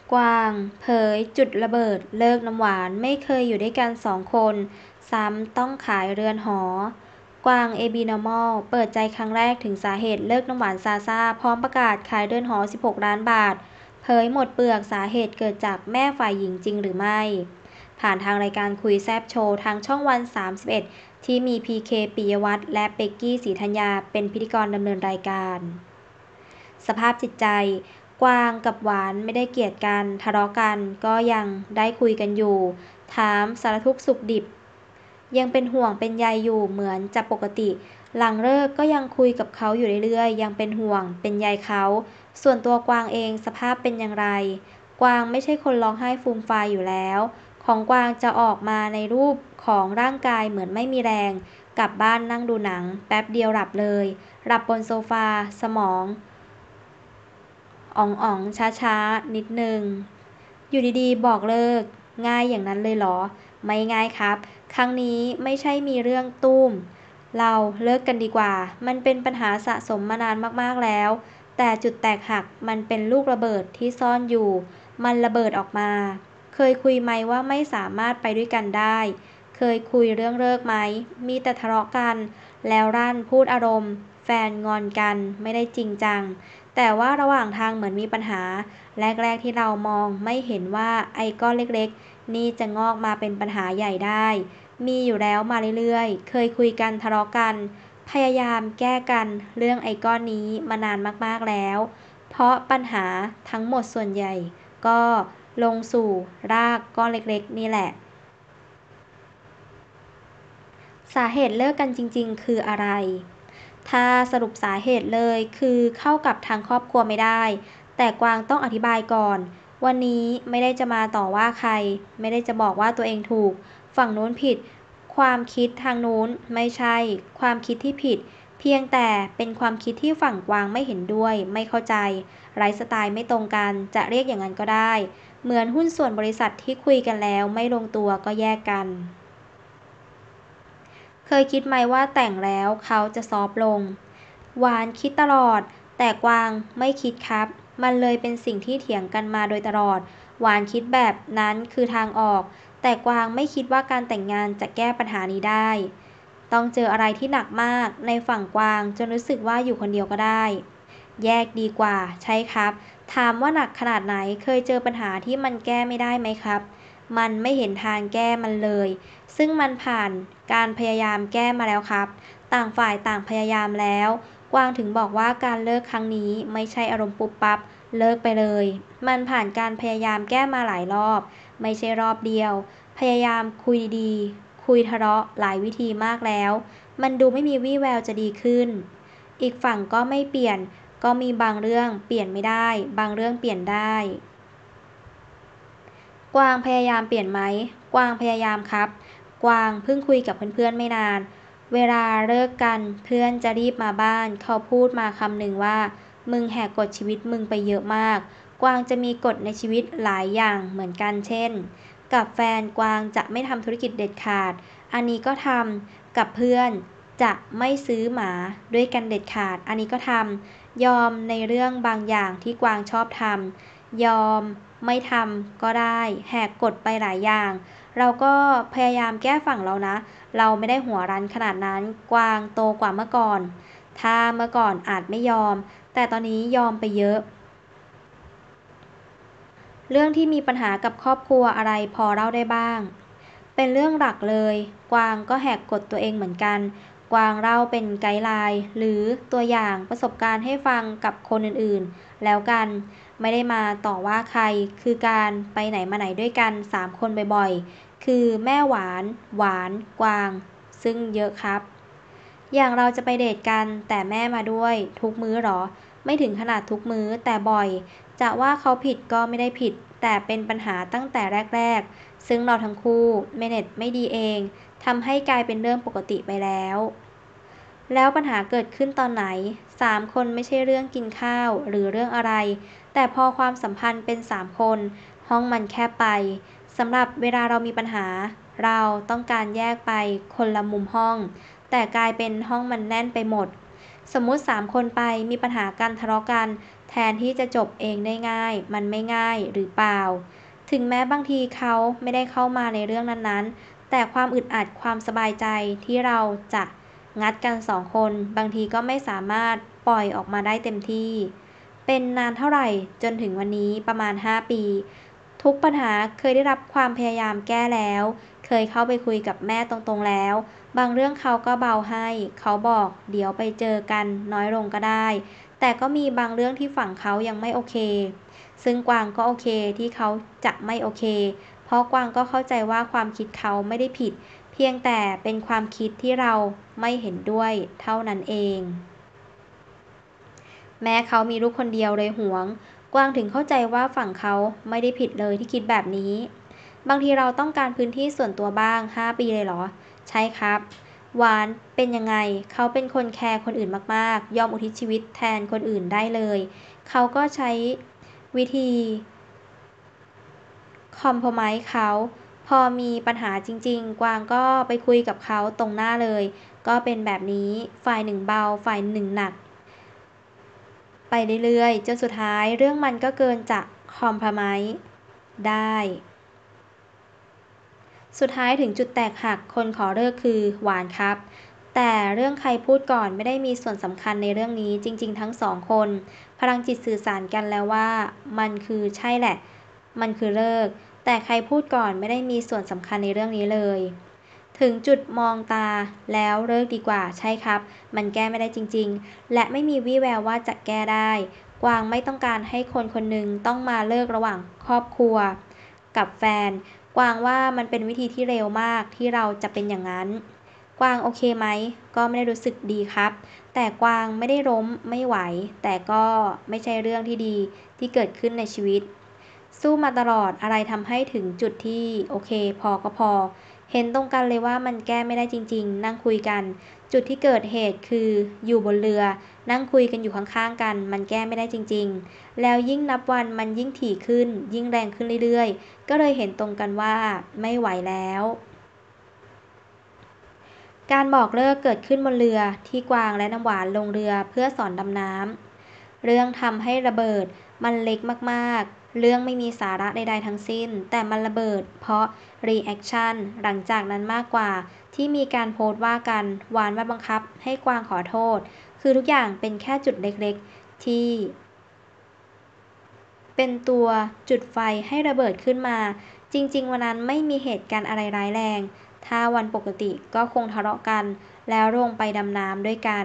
กวางเผยจุดระเบิดเลิกน้ำหวานไม่เคยอยู่ด้วยกัน2 คนซ้ำต้องขายเรือนหอกวางเอบีนอมอลเปิดใจครั้งแรกถึงสาเหตุเลิกน้ำหวานซาซาพร้อมประกาศขายเรือนหอ16 ล้านบาทเผยหมดเปลือกสาเหตุเกิดจากแม่ฝ่ายหญิงจริงหรือไม่ผ่านทางรายการคุยแซบโชว์ทางช่องวัน31ที่มีพีเคปิยวัฒน์และเป็กกี้ศรีธัญญาเป็นพิธีกรดำเนินรายการสภาพจิตใจกวางกับหวานไม่ได้เกลียดกันทะเลาะกันก็ยังได้คุยกันอยู่ถามสารทุกข์สุขดิบยังเป็นห่วงเป็นใยอยู่เหมือนจะปกติหลังเลิกก็ยังคุยกับเขาอยู่เรื่อยๆยังเป็นห่วงเป็นใยเขาส่วนตัวกวางเองสภาพเป็นอย่างไรกวางไม่ใช่คนร้องไห้ฟูมฟายอยู่แล้วของกวางจะออกมาในรูปของร่างกายเหมือนไม่มีแรงกลับบ้านนั่งดูหนังแป๊บเดียวหลับเลยหลับบนโซฟาสมองอ๋องๆช้าๆนิดนึงอยู่ดีๆบอกเลิกง่ายอย่างนั้นเลยเหรอไม่ง่ายครับครั้งนี้ไม่ใช่มีเรื่องตุ้มเราเลิกกันดีกว่ามันเป็นปัญหาสะสมมานานมากๆแล้วแต่จุดแตกหักมันเป็นลูกระเบิดที่ซ่อนอยู่มันระเบิดออกมาเคยคุยไหมว่าไม่สามารถไปด้วยกันได้เคยคุยเรื่องเลิกไหมมีแต่ทะเลาะกันแล้วรั่นพูดอารมณ์แฟนงอนกันไม่ได้จริงจังแต่ว่าระหว่างทางเหมือนมีปัญหาแรกๆที่เรามองไม่เห็นว่าไอ้ก้อนเล็กๆนี่จะงอกมาเป็นปัญหาใหญ่ได้มีอยู่แล้วมาเรื่อยๆเคยคุยกันทะเลาะกันพยายามแก้กันเรื่องไอ้ก้อนนี้มานานมากๆแล้วเพราะปัญหาทั้งหมดส่วนใหญ่ก็ลงสู่รากก้อนเล็กๆนี่แหละสาเหตุเลิกกันจริงๆคืออะไรถ้าสรุปสาเหตุเลยคือเข้ากับทางครอบครัวไม่ได้แต่กวางต้องอธิบายก่อนวันนี้ไม่ได้จะมาต่อว่าใครไม่ได้จะบอกว่าตัวเองถูกฝั่งนู้นผิดความคิดทางนู้นไม่ใช่ความคิดที่ผิดเพียงแต่เป็นความคิดที่ฝั่งกวางไม่เห็นด้วยไม่เข้าใจไลฟ์สไตล์ไม่ตรงกันจะเรียกอย่างนั้นก็ได้เหมือนหุ้นส่วนบริษัทที่คุยกันแล้วไม่ลงตัวก็แยกกัน เคยคิดไหมว่าแต่งแล้วเขาจะซอฟต์ลงหวานคิดตลอดแต่กวางไม่คิดครับมันเลยเป็นสิ่งที่เถียงกันมาโดยตลอดหวานคิดแบบนั้นคือทางออกแต่กวางไม่คิดว่าการแต่งงานจะแก้ปัญหานี้ได้ต้องเจออะไรที่หนักมากในฝั่งกวางจนรู้สึกว่าอยู่คนเดียวก็ได้แยกดีกว่าใช่ครับถามว่าหนักขนาดไหนเคยเจอปัญหาที่มันแก้ไม่ได้ไหมครับมันไม่เห็นทางแก้มันเลย ซึ่งมันผ่านการพยายามแก้มาแล้วครับ ต่างฝ่ายต่างพยายามแล้ว กวางถึงบอกว่าการเลิกครั้งนี้ไม่ใช่อารมณ์ปุ๊บปั๊บเลิกไปเลย มันผ่านการพยายามแก้มาหลายรอบ ไม่ใช่รอบเดียว พยายามคุยดีคุยทะเลาะหลายวิธีมากแล้ว มันดูไม่มีวี่แววจะดีขึ้น อีกฝั่งก็ไม่เปลี่ยน ก็มีบางเรื่องเปลี่ยนไม่ได้ บางเรื่องเปลี่ยนได้ กวางพยายามเปลี่ยนไหมกวางพยายามครับกวางเพิ่งคุยกับเพื่อนๆไม่นานเวลาเลิกกันเพื่อนจะรีบมาบ้านเขาพูดมาคำหนึ่งว่ามึงแหกกฎชีวิตมึงไปเยอะมากกวางจะมีกฎในชีวิตหลายอย่างเหมือนกันเช่นกับแฟนกวางจะไม่ทำธุรกิจเด็ดขาดอันนี้ก็ทำกับเพื่อนจะไม่ซื้อหมาด้วยกันเด็ดขาดอันนี้ก็ทำยอมในเรื่องบางอย่างที่กวางชอบทำ ยอมไม่ทำก็ได้แหกกฎไปหลายอย่างเราก็พยายามแก้ฝั่งเรานะเราไม่ได้หัวรั้นขนาดนั้นกวางโตกว่าเมื่อก่อนถ้าเมื่อก่อนอาจไม่ยอมแต่ตอนนี้ยอมไปเยอะเรื่องที่มีปัญหากับครอบครัวอะไรพอเล่าได้บ้างเป็นเรื่องหลักเลยกวางก็แหกกฎตัวเองเหมือนกันกวางเล่าเป็นไกด์ไลน์หรือตัวอย่างประสบการณ์ให้ฟังกับคนอื่นๆแล้วกัน ไม่ได้มาต่อว่าใครคือการไปไหนมาไหนด้วยกัน3 คนบ่อยๆคือแม่หวานหวานกวางซึ่งเยอะครับอย่างเราจะไปเดทกันแต่แม่มาด้วยทุกมื้อหรอไม่ถึงขนาดทุกมื้อแต่บ่อยจะว่าเขาผิดก็ไม่ได้ผิดแต่เป็นปัญหาตั้งแต่แรกๆซึ่งเราทั้งคู่เมเนจไม่ดีเองทำให้กลายเป็นเรื่องปกติไปแล้ว แล้วปัญหาเกิดขึ้นตอนไหน3 คนไม่ใช่เรื่องกินข้าวหรือเรื่องอะไรแต่พอความสัมพันธ์เป็น3 คนห้องมันแคบไปสำหรับเวลาเรามีปัญหาเราต้องการแยกไปคนละมุมห้องแต่กลายเป็นห้องมันแน่นไปหมดสมมุติ3 คนไปมีปัญหากันทะเลาะกันแทนที่จะจบเองได้ง่ายมันไม่ง่ายหรือเปล่าถึงแม้บางทีเขาไม่ได้เข้ามาในเรื่องนั้นๆแต่ความอึดอัดความสบายใจที่เราจะงัดกันสองคนบางทีก็ไม่สามารถปล่อยออกมาได้เต็มที่เป็นนานเท่าไหร่จนถึงวันนี้ประมาณ5 ปีทุกปัญหาเคยได้รับความพยายามแก้แล้วเคยเข้าไปคุยกับแม่ตรงๆแล้วบางเรื่องเขาก็เบาให้เขาบอกเดี๋ยวไปเจอกันน้อยลงก็ได้แต่ก็มีบางเรื่องที่ฝั่งเขายังไม่โอเคซึ่งกวางก็โอเคที่เขาจะไม่โอเคเพราะกวางก็เข้าใจว่าความคิดเขาไม่ได้ผิดเพียงแต่เป็นความคิดที่เราไม่เห็นด้วยเท่านั้นเองแม้เขามีลูกคนเดียวเลยหวงกวางถึงเข้าใจว่าฝั่งเขาไม่ได้ผิดเลยที่คิดแบบนี้บางทีเราต้องการพื้นที่ส่วนตัวบ้าง5 ปีเลยเหรอใช่ครับหวานเป็นยังไงเขาเป็นคนแคร์คนอื่นมากๆยอมอุทิศชีวิตแทนคนอื่นได้เลยเขาก็ใช้วิธีคอมโพรไมซ์เขาพอมีปัญหาจริงๆกวางก็ไปคุยกับเขาตรงหน้าเลยก็เป็นแบบนี้ฝ่ายหนึ่งเบาฝ่ายหนึ่งหนัก ไปเรื่อยๆจนสุดท้ายเรื่องมันก็เกินจะคอมไพรไมซ์ได้สุดท้ายถึงจุดแตกหักคนขอเลิกคือหวานครับแต่เรื่องใครพูดก่อนไม่ได้มีส่วนสำคัญในเรื่องนี้จริงๆทั้งสองคนพลังจิตสื่อสารกันแล้วว่ามันคือใช่แหละมันคือเลิกแต่ใครพูดก่อนไม่ได้มีส่วนสำคัญในเรื่องนี้เลยถึงจุดมองตาแล้วเลิกดีกว่าใช่ครับมันแก้ไม่ได้จริงๆและไม่มีวี่แววว่าจะแก้ได้ กวางไม่ต้องการให้คนคนหนึ่งต้องมาเลิกระหว่างครอบครัวกับแฟนกวางว่ามันเป็นวิธีที่เร็วมากที่เราจะเป็นอย่างนั้นกวางโอเคไหมก็ไม่ได้รู้สึกดีครับแต่กวางไม่ได้ล้มไม่ไหวแต่ก็ไม่ใช่เรื่องที่ดีที่เกิดขึ้นในชีวิตสู้มาตลอดอะไรทำให้ถึงจุดที่โอเคพอก็พอเห็นตรงกันเลยว่ามันแก้ไม่ได้จริงๆนั่งคุยกันจุดที่เกิดเหตุคืออยู่บนเรือ นั่งคุยกันอยู่ข้างๆกันมันแก้ไม่ได้จริงๆแล้วยิ่งนับวันมันยิ่งถี่ขึ้นยิ่งแรงขึ้นเรื่อยๆก็เลยเห็นตรงกันว่าไม่ไหวแล้วการบอกเลิกเกิดขึ้นบนเรือที่กวางและน้ำหวานลงเรือเพื่อสอนดำน้ำเรื่องทำให้ระเบิดมันเล็กมากๆเรื่องไม่มีสาระใดๆทั้งสิ้นแต่มันระเบิดเพราะรีแอคชั่นหลังจากนั้นมากกว่าที่มีการโพสต์ว่ากันหวานมาบังคับให้กวางขอโทษ คือทุกอย่างเป็นแค่จุดเล็กๆที่เป็นตัวจุดไฟให้ระเบิดขึ้นมาจริงๆวันนั้นไม่มีเหตุการณ์อะไรร้ายแรงถ้าวันปกติก็คงทะเลาะกันแล้วลงไปดำน้ำด้วยกัน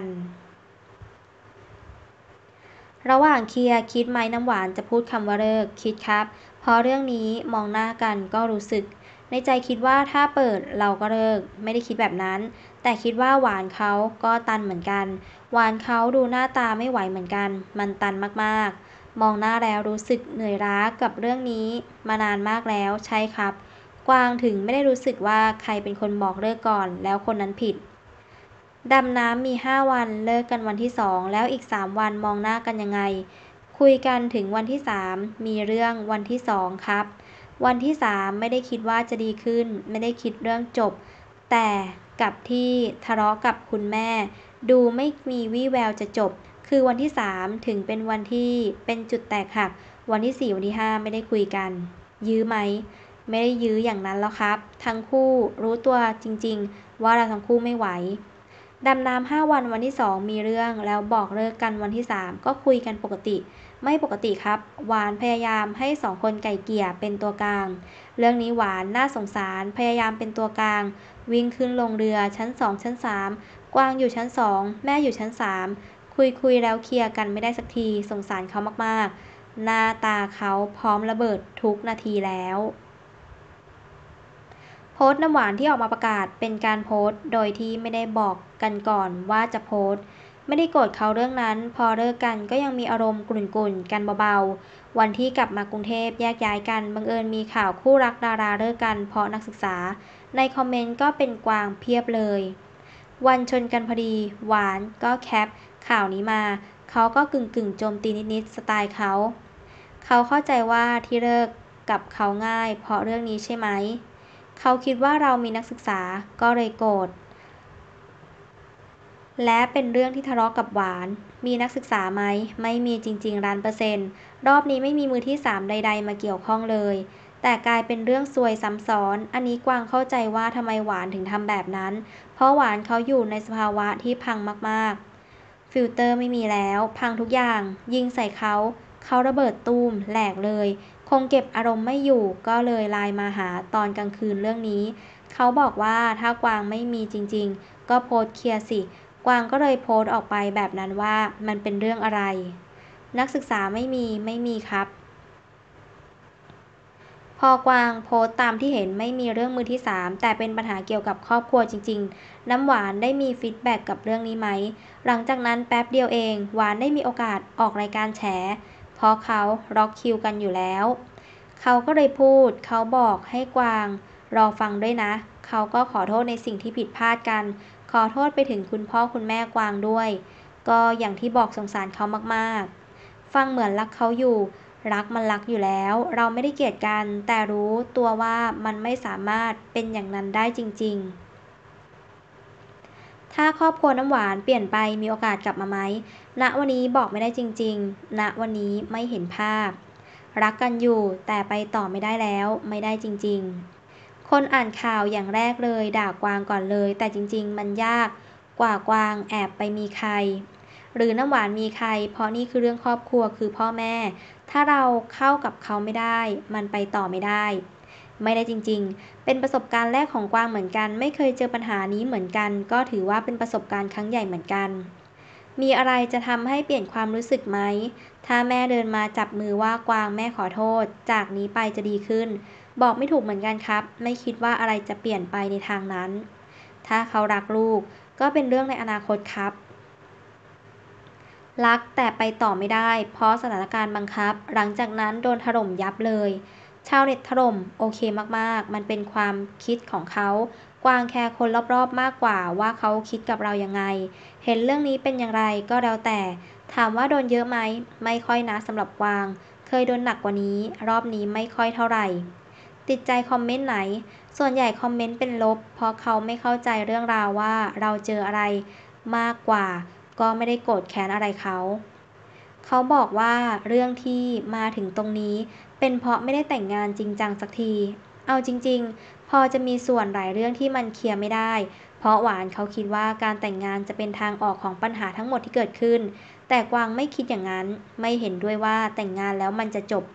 ระหว่างเคลียร์คิดไหมน้ำหวานจะพูดคำว่าเลิกคิดครับเพราะเรื่องนี้มองหน้ากันก็รู้สึกในใจคิดว่าถ้าเปิดเราก็เลิกไม่ได้คิดแบบนั้นแต่คิดว่าหวานเขาก็ตันเหมือนกันหวานเขาดูหน้าตาไม่ไหวเหมือนกันมันตันมากๆมองหน้าแล้วรู้สึกเหนื่อยล้ากับเรื่องนี้มานานมากแล้วใช่ครับกวางถึงไม่ได้รู้สึกว่าใครเป็นคนบอกเลิกก่อนแล้วคนนั้นผิด ดำน้ำมี5 วันเลิกกันวันที่2แล้วอีก3 วันมองหน้ากันยังไงคุยกันถึงวันที่3มีเรื่องวันที่2ครับวันที่3ไม่ได้คิดว่าจะดีขึ้นไม่ได้คิดเรื่องจบแต่กับที่ทะเลาะกับคุณแม่ดูไม่มีวี่แววจะจบคือวันที่3ถึงเป็นวันที่เป็นจุดแตกหักวันที่4วันที่5ไม่ได้คุยกันยื้อไหมไม่ได้ยื้ออย่างนั้นแล้วครับทั้งคู่รู้ตัวจริงๆว่าเราทั้งคู่ไม่ไหว ดำน้ำ5 วันวันที่2มีเรื่องแล้วบอกเลิกกันวันที่3ก็คุยกันปกติไม่ปกติครับหวานพยายามให้2 คนไกล่เกลี่ยเป็นตัวกลางเรื่องนี้หวานน่าสงสารพยายามเป็นตัวกลางวิ่งขึ้นลงเรือชั้น2ชั้น3กวางอยู่ชั้น2แม่อยู่ชั้น3คุยแล้วเคลียร์กันไม่ได้สักทีสงสารเขามากๆหน้าตาเขาพร้อมระเบิดทุกนาทีแล้ว โพสต์น้ำหวานที่ออกมาประกาศเป็นการโพสต์โดยที่ไม่ได้บอกกันก่อนว่าจะโพสต์ไม่ได้โกรธเขาเรื่องนั้นพอเลิกกันก็ยังมีอารมณ์กลุ่นๆกันเบาๆวันที่กลับมากรุงเทพแยกย้ายกันบังเอิญมีข่าวคู่รักดาราเลิกกันเพราะนักศึกษาในคอมเมนต์ก็เป็นกวางเพียบเลยวันชนกันพอดีหวานก็แคปข่าวนี้มาเขาก็กึ่งโจมตีนิดๆสไตล์เขาเข้าใจว่าที่เลิกกับเขาง่ายเพราะเรื่องนี้ใช่ไหม เขาคิดว่าเรามีนักศึกษาก็เลยโกรธและเป็นเรื่องที่ทะเลาะกับหวานมีนักศึกษาไหมไม่มีจริงๆ1,000,000%รอบนี้ไม่มีมือที่3ใดๆมาเกี่ยวข้องเลยแต่กลายเป็นเรื่องซวยซ้ำซ้อนอันนี้กวางเข้าใจว่าทำไมหวานถึงทำแบบนั้นเพราะหวานเขาอยู่ในสภาวะที่พังมากๆฟิลเตอร์ไม่มีแล้วพังทุกอย่างยิงใส่เขาระเบิดตูมแหลกเลยคงเก็บอารมณ์ไม่อยู่ก็เลยไลน์มาหาตอนกลางคืนเรื่องนี้เขาบอกว่าถ้ากวางไม่มีจริงๆก็โพสต์เคลียร์สิกวางก็เลยโพสต์ออกไปแบบนั้นว่ามันเป็นเรื่องอะไรนักศึกษาไม่มีครับพอกวางโพสต์ตามที่เห็นไม่มีเรื่องมือที่3แต่เป็นปัญหาเกี่ยวกับครอบครัวจริงๆน้ำหวานได้มีฟีดแบ็กกับเรื่องนี้ไหมหลังจากนั้นแป๊บเดียวเองหวานได้มีโอกาสออกรายการแฉเพราะเขาล็อกคิวกันอยู่แล้วเขาก็เลยพูดเขาบอกให้กวางรอฟังด้วยนะเขาก็ขอโทษในสิ่งที่ผิดพลาดกันขอโทษไปถึงคุณพ่อคุณแม่กวางด้วยก็อย่างที่บอกสงสารเขามากๆฟังเหมือนรักเขาอยู่ รักมันรักอยู่แล้วเราไม่ได้เกลียดกันแต่รู้ตัวว่ามันไม่สามารถเป็นอย่างนั้นได้จริงๆถ้าครอบครัวน้ำหวานเปลี่ยนไปมีโอกาสกลับมาไหมณวันนี้บอกไม่ได้จริงๆณวันนี้ไม่เห็นภาพรักกันอยู่แต่ไปต่อไม่ได้แล้วไม่ได้จริงๆคนอ่านข่าวอย่างแรกเลยด่ากวางก่อนเลยแต่จริงๆมันยากกว่ากวางแอบไปมีใครหรือน้ำหวานมีใครเพราะนี่คือเรื่องครอบครัวคือพ่อแม่ ถ้าเราเข้ากับเขาไม่ได้มันไปต่อไม่ได้ไม่ได้จริงๆเป็นประสบการณ์แรกของกวางเหมือนกันไม่เคยเจอปัญหานี้เหมือนกันก็ถือว่าเป็นประสบการณ์ครั้งใหญ่เหมือนกันมีอะไรจะทำให้เปลี่ยนความรู้สึกไหมถ้าแม่เดินมาจับมือว่ากวางแม่ขอโทษจากนี้ไปจะดีขึ้นบอกไม่ถูกเหมือนกันครับไม่คิดว่าอะไรจะเปลี่ยนไปในทางนั้นถ้าเขารักลูกก็เป็นเรื่องในอนาคตครับ รักแต่ไปต่อไม่ได้เพราะสถานการณ์บังคับหลังจากนั้นโดนถล่มยับเลยชาวเน็ตถล่มโอเคมากๆมันเป็นความคิดของเขากวางแค่คนรอบๆมากกว่าว่าเขาคิดกับเรายังไงเห็นเรื่องนี้เป็นอย่างไรก็แล้วแต่ถามว่าโดนเยอะไหมไม่ค่อยนะสำหรับกวางเคยโดนหนักกว่านี้รอบนี้ไม่ค่อยเท่าไหร่ติดใจคอมเมนต์ไหนส่วนใหญ่คอมเมนต์เป็นลบเพราะเขาไม่เข้าใจเรื่องราวว่าเราเจออะไรมากกว่า ก็ไม่ได้โกรธแค้นอะไรเขา เขาบอกว่าเรื่องที่มาถึงตรงนี้เป็นเพราะไม่ได้แต่งงานจริงจังสักที เอาจริงๆ พอจะมีส่วนหลายเรื่องที่มันเคลียร์ไม่ได้ เพราะหวานเขาคิดว่าการแต่งงานจะเป็นทางออกของปัญหาทั้งหมดที่เกิดขึ้น แต่กวางไม่คิดอย่างนั้น ไม่เห็นด้วยว่าแต่งงานแล้วมันจะจบ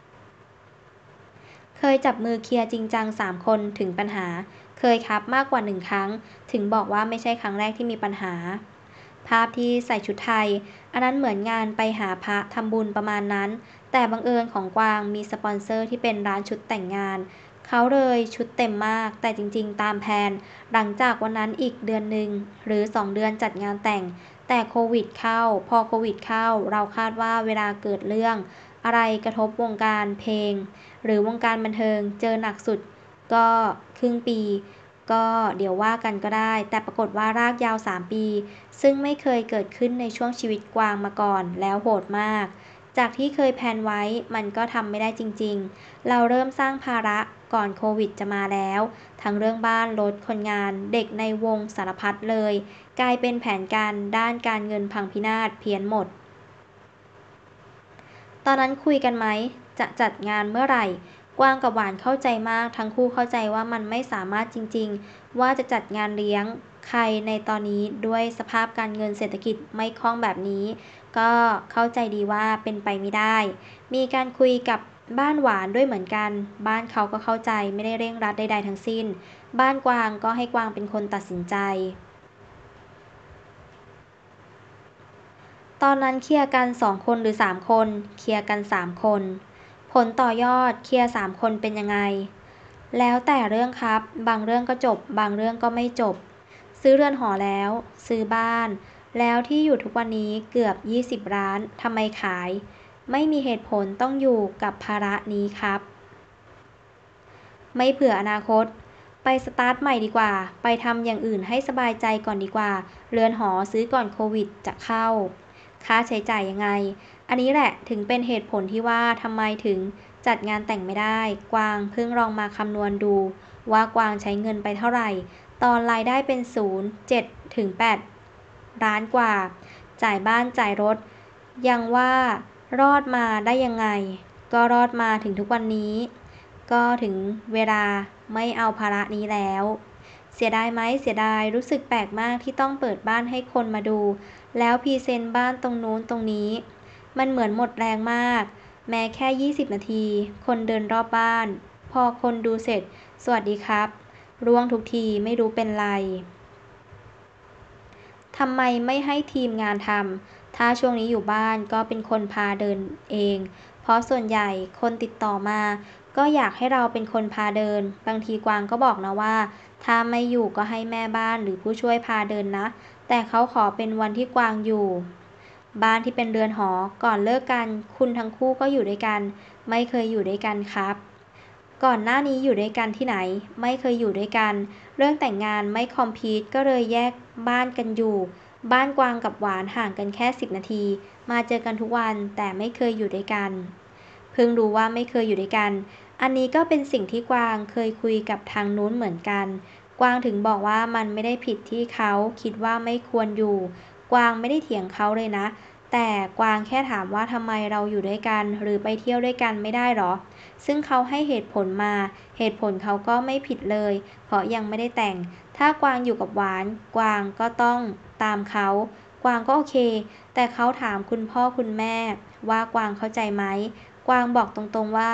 เคยจับมือเคลียร์จริงจัง3 คนถึงปัญหา เคยครับมากกว่า1 ครั้ง ถึงบอกว่าไม่ใช่ครั้งแรกที่มีปัญหา ภาพที่ใส่ชุดไทย อันนั้นเหมือนงานไปหาพระทำบุญประมาณนั้น แต่บังเอิญของกวางมีสปอนเซอร์ที่เป็นร้านชุดแต่งงาน เขาเลยชุดเต็มมาก แต่จริงๆตามแผนหลังจากวันนั้นอีกเดือนหนึ่งหรือ2 เดือนจัดงานแต่ง แต่โควิดเข้า พอโควิดเข้าเราคาดว่าเวลาเกิดเรื่องอะไรกระทบวงการเพลง หรือวงการบันเทิงเจอหนักสุดก็ครึ่งปีก็เดี๋ยวว่ากันก็ได้แต่ปรากฏว่ารากยาว3 ปีซึ่งไม่เคยเกิดขึ้นในช่วงชีวิตกวางมาก่อนแล้วโหดมากจากที่เคยแพลนไว้มันก็ทำไม่ได้จริงๆเราเริ่มสร้างภาระก่อนโควิดจะมาแล้วทั้งเรื่องบ้านรถคนงานเด็กในวงสารพัดเลยกลายเป็นแผนการด้านการเงินพังพินาศเพี้ยนหมด ตอนนั้นคุยกันไหมจะจัดงานเมื่อไหร่กวางกับหวานเข้าใจมากทั้งคู่เข้าใจว่ามันไม่สามารถจริงๆว่าจะจัดงานเลี้ยงใครในตอนนี้ด้วยสภาพการเงินเศรษฐกิจไม่คล่องแบบนี้ก็เข้าใจดีว่าเป็นไปไม่ได้มีการคุยกับบ้านหวานด้วยเหมือนกันบ้านเขาก็เข้าใจไม่ได้เร่งรัดใดๆทั้งสิ้นบ้านกวางก็ให้กวางเป็นคนตัดสินใจ ตอนนั้นเคลียร์กัน2 คนหรือ3 คนเคลียร์กัน3 คนผลต่อยอดเคลียร์3 คนเป็นยังไงแล้วแต่เรื่องครับบางเรื่องก็จบบางเรื่องก็ไม่จบซื้อเรือนหอแล้วซื้อบ้านแล้วที่อยู่ทุกวันนี้เกือบ20 ล้านทำไมขายไม่มีเหตุผลต้องอยู่กับภาระนี้ครับไม่เผื่ออนาคตไปสตาร์ทใหม่ดีกว่าไปทำอย่างอื่นให้สบายใจก่อนดีกว่าเรือนหอซื้อก่อนโควิดจะเข้า ค่าใช้จ่ายยังไง อันนี้แหละถึงเป็นเหตุผลที่ว่าทำไมถึงจัดงานแต่งไม่ได้ กวางเพิ่งลองมาคำนวณดูว่ากวางใช้เงินไปเท่าไหร่ ตอนรายได้เป็น0 7 ถึง 8 ล้านกว่าจ่ายบ้านจ่ายรถยังว่ารอดมาได้ยังไงก็รอดมาถึงทุกวันนี้ก็ถึงเวลาไม่เอาภาระนี้แล้วเสียดายไหมเสียดายรู้สึกแปลกมากที่ต้องเปิดบ้านให้คนมาดูแล้วพรีเซนต์บ้านตรงนู้นตรงนี้มันเหมือนหมดแรงมากแม้แค่20นาทีคนเดินรอบบ้านพอคนดูเสร็จสวัสดีครับร่วงทุกทีไม่รู้เป็นไร ทำไมไม่ให้ทีมงานทำ ถ้าช่วงนี้อยู่บ้านก็เป็นคนพาเดินเอง เพราะส่วนใหญ่คนติดต่อมาก็อยากให้เราเป็นคนพาเดิน บางทีกวางก็บอกนะว่าถ้าไม่อยู่ก็ให้แม่บ้านหรือผู้ช่วยพาเดินนะ แต่เขาขอเป็นวันที่กวางอยู่ บ้านที่เป็นเรือนหอก่อนเลิกกันคุณทั้งคู่ก็อยู่ด้วยกันไม่เคยอยู่ด้วยกันครับก่อนหน้านี้อยู่ด้วยกันที่ไหนไม่เคยอยู่ด้วยกันเรื่องแต่งงานไม่คอมพีทก็เลยแยกบ้านกันอยู่บ้านกวางกับหวานห่างกันแค่10 นาทีมาเจอกันทุกวันแต่ไม่เคยอยู่ด้วยกันเพิ่งรู้ว่าไม่เคยอยู่ด้วยกันอันนี้ก็เป็นสิ่งที่กวางเคยคุยกับทางนู้นเหมือนกันกวางถึงบอกว่ามันไม่ได้ผิดที่เขาคิดว่าไม่ควรอยู่กวางไม่ได้เถียงเขาเลยนะ แต่กวางแค่ถามว่าทำไมเราอยู่ด้วยกันหรือไปเที่ยวด้วยกันไม่ได้หรอซึ่งเขาให้เหตุผลมาเหตุผลเขาก็ไม่ผิดเลยเพราะยังไม่ได้แต่งถ้ากวางอยู่กับหวานกวางก็ต้องตามเขากวางก็โอเคแต่เขาถามคุณพ่อคุณแม่ว่ากวางเข้าใจไหมกวางบอกตรงๆว่า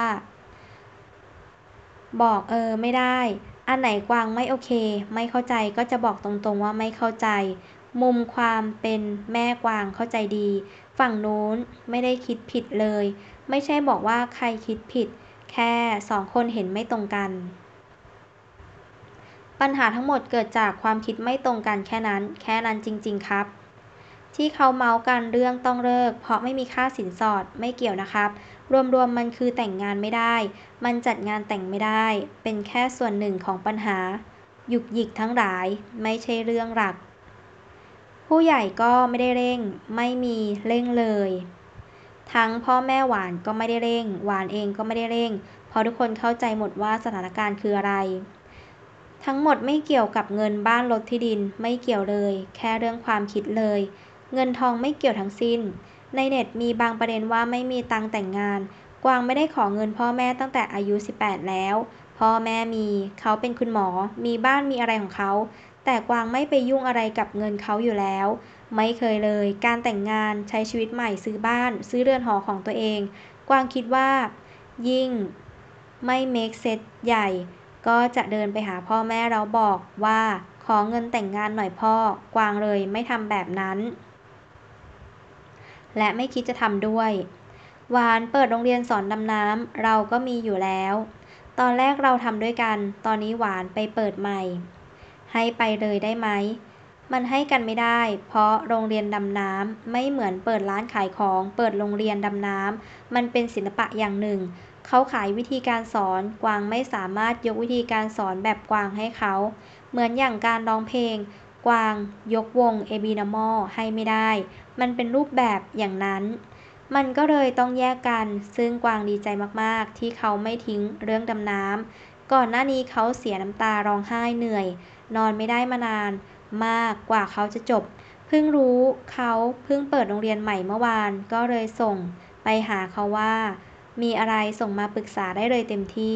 บอกไม่ได้อันไหนกวางไม่โอเคไม่เข้าใจก็จะบอกตรงๆว่าไม่เข้าใจมุมความเป็นแม่กวางเข้าใจดีฝั่งนู้นไม่ได้คิดผิดเลยไม่ใช่บอกว่าใครคิดผิดแค่2 คนเห็นไม่ตรงกันปัญหาทั้งหมดเกิดจากความคิดไม่ตรงกันแค่นั้นจริงๆครับ ที่เขาเมาส์กันเรื่องต้องเลิกเพราะไม่มีค่าสินสอดไม่เกี่ยวนะครับรวมๆมันคือแต่งงานไม่ได้มันจัดงานแต่งไม่ได้เป็นแค่ส่วนหนึ่งของปัญหาหยุกหยิกทั้งหลายไม่ใช่เรื่องหลักผู้ใหญ่ก็ไม่ได้เร่งไม่มีเร่งเลยทั้งพ่อแม่หวานก็ไม่ได้เร่งหวานเองก็ไม่ได้เร่งเพราะทุกคนเข้าใจหมดว่าสถานการณ์คืออะไร ทั้งหมดไม่เกี่ยวกับเงินบ้านรถที่ดินไม่เกี่ยวเลยแค่เรื่องความคิดเลยเงินทองไม่เกี่ยวทั้งสิ้นในเน็ตมีบางประเด็นว่าไม่มีตังค์แต่งงานกวางไม่ได้ขอเงินพ่อแม่ตั้งแต่อายุ18แล้วพ่อแม่มีเขาเป็นคุณหมอมีบ้านมีอะไรของเขาแต่กวางไม่ไปยุ่งอะไรกับเงินเขาอยู่แล้วไม่เคยเลยการแต่งงานใช้ชีวิตใหม่ซื้อบ้านซื้อเรือนหอของตัวเองกวางคิดว่ายิ่งไม่เมคเซนส์ใหญ่ ก็จะเดินไปหาพ่อแม่แล้วบอกว่าขอเงินแต่งงานหน่อยพ่อกวางเลยไม่ทำแบบนั้นและไม่คิดจะทำด้วยหวานเปิดโรงเรียนสอนดำน้ำเราก็มีอยู่แล้วตอนแรกเราทำด้วยกันตอนนี้หวานไปเปิดใหม่ให้ไปเลยได้ไหมมันให้กันไม่ได้เพราะโรงเรียนดำน้ำไม่เหมือนเปิดร้านขายของเปิดโรงเรียนดำน้ำมันเป็นศิลปะอย่างหนึ่ง เขาขายวิธีการสอนกวางไม่สามารถยกวิธีการสอนแบบกวางให้เขาเหมือนอย่างการร้องเพลงกวางยกวง AB Normal ให้ไม่ได้มันเป็นรูปแบบอย่างนั้นมันก็เลยต้องแยกกันซึ่งกวางดีใจมากๆที่เขาไม่ทิ้งเรื่องดำน้ำก่อนหน้านี้เขาเสียน้ำตาร้องไห้เหนื่อยนอนไม่ได้มานานมากกว่าเขาจะจบเพิ่งรู้เขาเพิ่งเปิดโรงเรียนใหม่เมื่อวานก็เลยส่งไปหาเขาว่า มีอะไรส่งมาปรึกษาได้เลยเต็มที่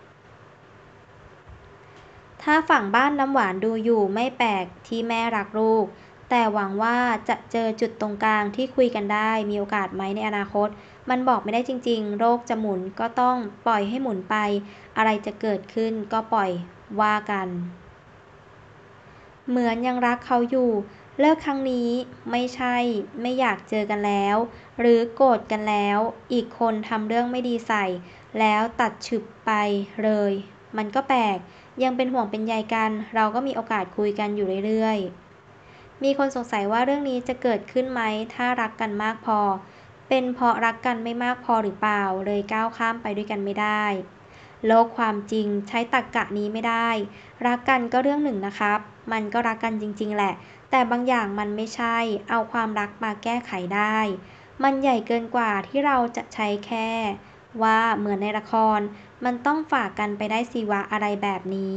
ถ้าฝั่งบ้านน้ำหวานดูอยู่ไม่แปลกที่แม่รักลูก แต่หวังว่าจะเจอจุดตรงกลางที่คุยกันได้มีโอกาสไหมในอนาคต มันบอกไม่ได้จริงๆ โรคจะหมุนก็ต้องปล่อยให้หมุนไป อะไรจะเกิดขึ้นก็ปล่อยว่ากัน เหมือนยังรักเขาอยู่เลิกครั้งนี้ไม่ใช่ไม่อยากเจอกันแล้วหรือโกรธกันแล้วอีกคนทำเรื่องไม่ดีใส่แล้วตัดฉึบไปเลยมันก็แปลกยังเป็นห่วงเป็นใยกันเราก็มีโอกาสคุยกันอยู่เรื่อยๆมีคนสงสัยว่าเรื่องนี้จะเกิดขึ้นไหมถ้ารักกันมากพอเป็นเพราะรักกันไม่มากพอหรือเปล่าเลยก้าวข้ามไปด้วยกันไม่ได้ โลกความจริงใช้ตรรกะนี้ไม่ได้รักกันก็เรื่องหนึ่งนะครับมันก็รักกันจริงๆแหละแต่บางอย่างมันไม่ใช่เอาความรักมาแก้ไขได้มันใหญ่เกินกว่าที่เราจะใช้แค่ว่าเหมือนในละครมันต้องฝากกันไปได้สิวะอะไรแบบนี้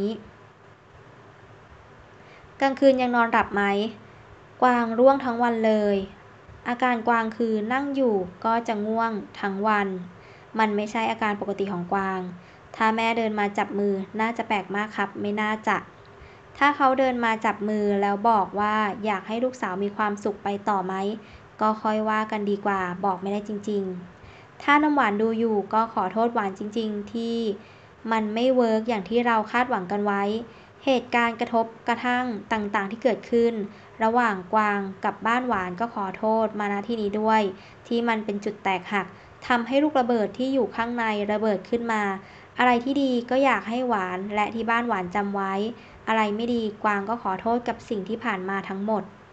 กลางคืนยังนอนหลับไหมกวางร่วงทั้งวันเลยอาการกวางคือนั่งอยู่ก็จะง่วงทั้งวัน มันไม่ใช่อาการปกติของกวาง ถ้าแม่เดินมาจับมือน่าจะแปลกมากครับไม่น่าจะ ถ้าเขาเดินมาจับมือแล้วบอกว่าอยากให้ลูกสาวมีความสุขไปต่อไหมก็ค่อยว่ากันดีกว่าบอกไม่ได้จริงๆ ถ้าน้ำหวานดูอยู่ก็ขอโทษหวานจริงๆที่มันไม่เวิร์กอย่างที่เราคาดหวังกันไว้ เหตุการณ์กระทบกระทั่งต่างๆที่เกิดขึ้นระหว่างกวางกับบ้านหวานก็ขอโทษมาณที่นี้ด้วยที่มันเป็นจุดแตกหักทำให้ลูกระเบิดที่อยู่ข้างในระเบิดขึ้นมาอะไรที่ดีก็อยากให้หวานและที่บ้านหวานจำไว้อะไรไม่ดีกวางก็ขอโทษกับสิ่งที่ผ่านมาทั้งหมด